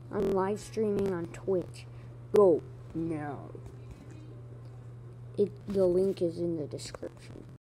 I'm live streaming on Twitch. Go now. The link is in the description.